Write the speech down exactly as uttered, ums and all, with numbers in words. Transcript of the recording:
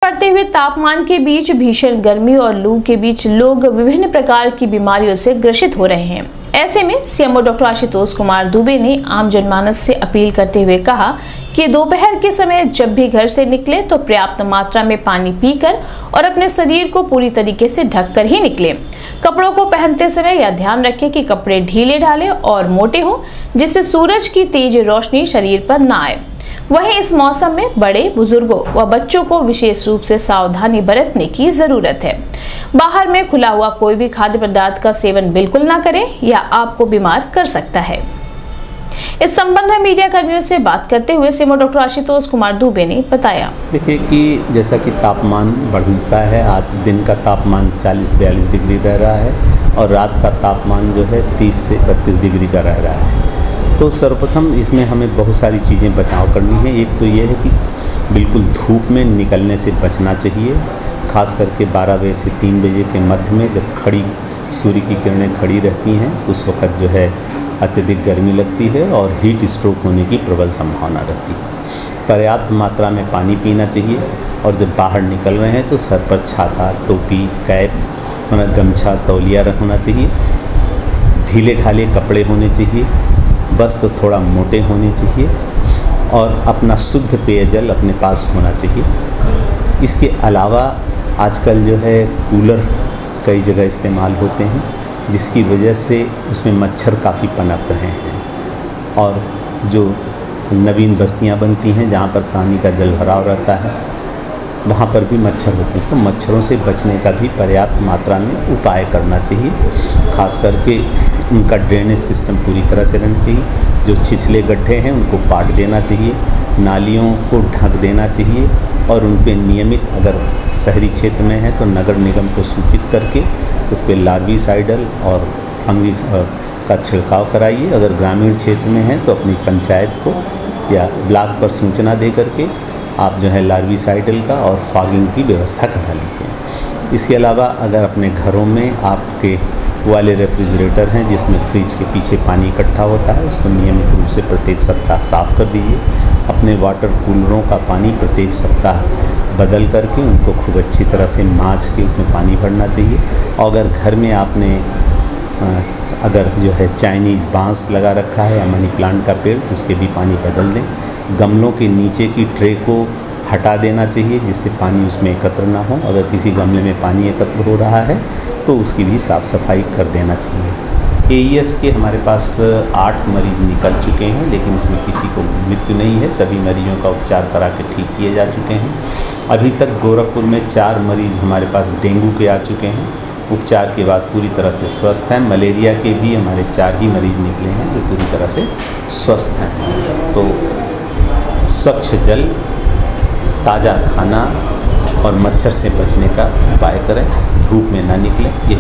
बढ़ते हुए तापमान के बीच भीषण गर्मी और लू के बीच लोग विभिन्न प्रकार की बीमारियों से ग्रसित हो रहे हैं। ऐसे में सीएमओ डॉक्टर आशुतोष कुमार दुबे ने आम जनमानस से अपील करते हुए कहा कि दोपहर के समय जब भी घर से निकले तो पर्याप्त मात्रा में पानी पीकर और अपने शरीर को पूरी तरीके से ढककर ही निकले। कपड़ों को पहनते समय यह ध्यान रखें कि कपड़े ढीले ढाले और मोटे हों, जिससे सूरज की तेज रोशनी शरीर पर न आए। वहीं इस मौसम में बड़े बुजुर्गों व बच्चों को विशेष रूप से सावधानी बरतने की जरूरत है। बाहर में खुला हुआ कोई भी खाद्य पदार्थ का सेवन बिल्कुल ना करें, यह आपको बीमार कर सकता है। इस संबंध में मीडिया कर्मियों से बात करते हुए सीएमओ डॉक्टर आशुतोष कुमार दुबे ने बताया। देखिए कि जैसा कि तापमान बढ़ता है, आज दिन का तापमान चालीस बयालीस डिग्री रह रहा है और रात का तापमान जो है तीस से बत्तीस डिग्री का रह रहा है। तो सर्वप्रथम इसमें हमें बहुत सारी चीज़ें बचाव करनी है। एक तो ये है कि बिल्कुल धूप में निकलने से बचना चाहिए, खास करके बारह बजे से तीन बजे के मध्य में जब खड़ी सूर्य की किरणें खड़ी रहती हैं उस वक़्त जो है अत्यधिक गर्मी लगती है और हीट स्ट्रोक होने की प्रबल संभावना रहती है। पर्याप्त मात्रा में पानी पीना चाहिए और जब बाहर निकल रहे हैं तो सर पर छाता, टोपी, कैप, मतलब गमछा, तौलिया रखना चाहिए। ढीले ढाले कपड़े होने चाहिए, वस्त्र तो थोड़ा मोटे होने चाहिए और अपना शुद्ध पेयजल अपने पास होना चाहिए। इसके अलावा आजकल जो है कूलर कई जगह इस्तेमाल होते हैं, जिसकी वजह से उसमें मच्छर काफ़ी पनप रहे हैं और जो नवीन बस्तियां बनती हैं जहां पर पानी का जल भराव रहता है वहां पर भी मच्छर होते हैं। तो मच्छरों से बचने का भी पर्याप्त मात्रा में उपाय करना चाहिए। खास करके उनका ड्रेनेज सिस्टम पूरी तरह से रहना चाहिए। जो छिछले गड्ढे हैं उनको पाट देना चाहिए, नालियों को ढक देना चाहिए और उन पर नियमित, अगर शहरी क्षेत्र में है तो नगर निगम को सूचित करके उस पर लार्विसाइडल और फंगी का छिड़काव कराइए। अगर ग्रामीण क्षेत्र में है तो अपनी पंचायत को या ब्लॉक पर सूचना दे करके आप जो है लार्विसाइडल का और फॉगिंग की व्यवस्था करा लीजिए। इसके अलावा अगर अपने घरों में आपके वाले रेफ्रिजरेटर हैं जिसमें फ्रिज के पीछे पानी इकट्ठा होता है, उसको नियमित रूप से प्रत्येक सप्ताह साफ़ कर दीजिए। अपने वाटर कूलरों का पानी प्रत्येक सप्ताह बदल करके उनको खूब अच्छी तरह से माँज के उसमें पानी भरना चाहिए। और अगर घर में आपने अगर जो है चाइनीज़ बांस लगा रखा है या मनी प्लांट का पेड़ तो उसके भी पानी बदल दें। गमलों के नीचे की ट्रे को हटा देना चाहिए जिससे पानी उसमें एकत्र ना हो। अगर किसी गमले में पानी एकत्र हो रहा है तो उसकी भी साफ़ सफाई कर देना चाहिए। एईएस के हमारे पास आठ मरीज निकल चुके हैं, लेकिन इसमें किसी को मृत्यु नहीं है। सभी मरीजों का उपचार करा के ठीक किए जा चुके हैं। अभी तक गोरखपुर में चार मरीज़ हमारे पास डेंगू के आ चुके हैं, उपचार के बाद पूरी तरह से स्वस्थ हैं। मलेरिया के भी हमारे चार ही मरीज निकले हैं जो पूरी तरह से स्वस्थ हैं। तो स्वच्छ जल, ताज़ा खाना और मच्छर से बचने का उपाय करें, धूप में ना निकलें।